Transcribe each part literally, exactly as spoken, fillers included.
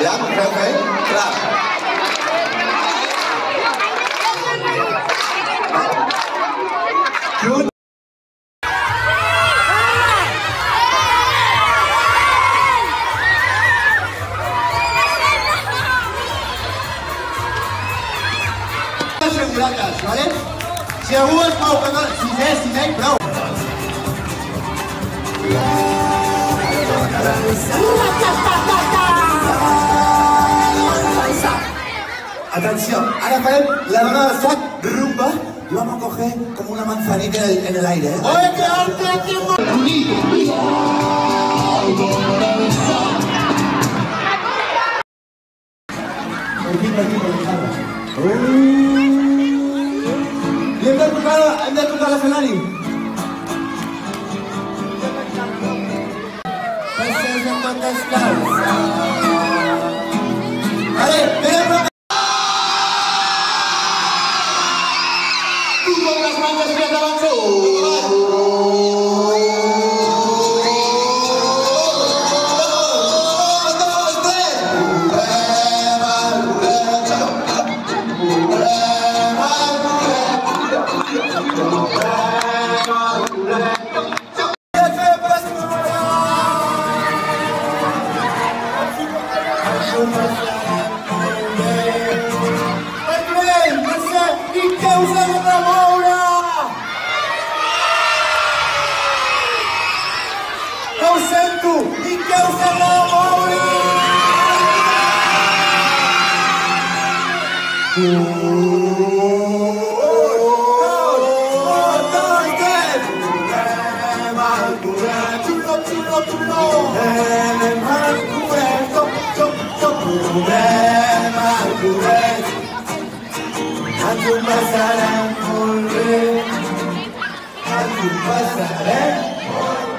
Ja, perfect. Klaar. Goed. Segurates, vale? Si algú es mou, si és, si és, prou. Atención, ahora farem la dona del sac rumba y vamos a coger como una manzanita en el, en el aire, ¿eh? ¡Oye, que arte aquí! Hem de tocar, hem de tocar l'escenari. Passes amb totes calces. Vale, vinga, però... Tu com les mantes que acaben feu. Ho sento! I què us ha de moure? Un, dos, tres! Anem al curet! Xulo, xulo, xulo! Anem al curet! Top, top, top! Anem al curet! Ens ho passarem molt bé! Ens ho passarem molt bé!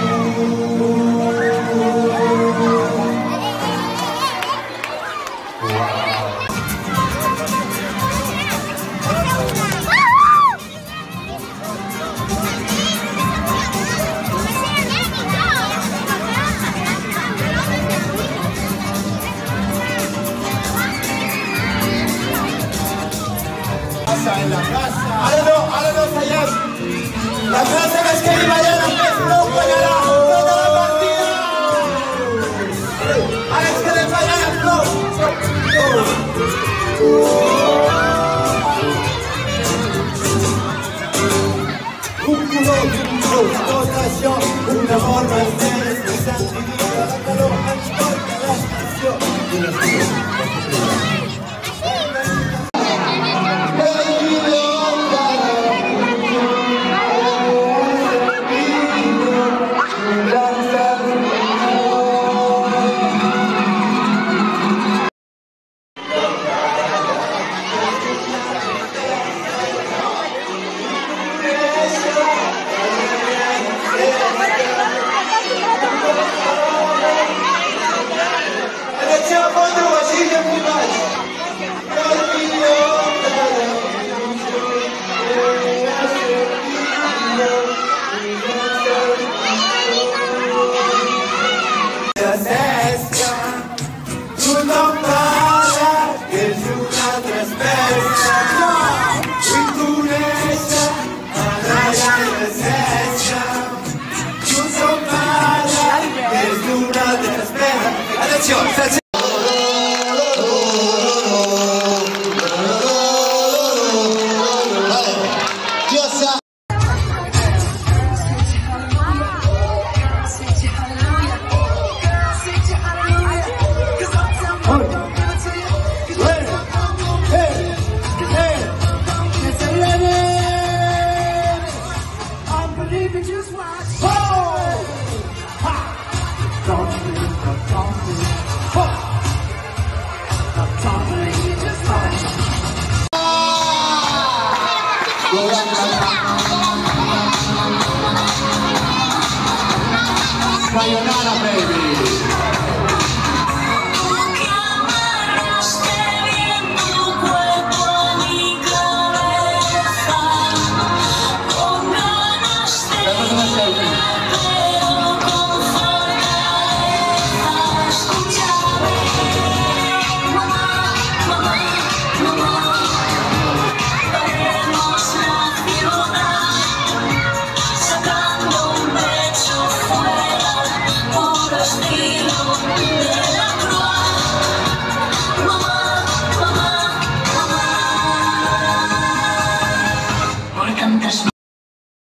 En la casa. Ara no, ara no fallem. La frase que es quedi ballant amb més no guanyarà tota la partida. Ara es quedem ballant amb flor. Un color, tot això, un amor més més, més sentiment, la calor ens porta l'estació. Attenzione! Sayonara, baby.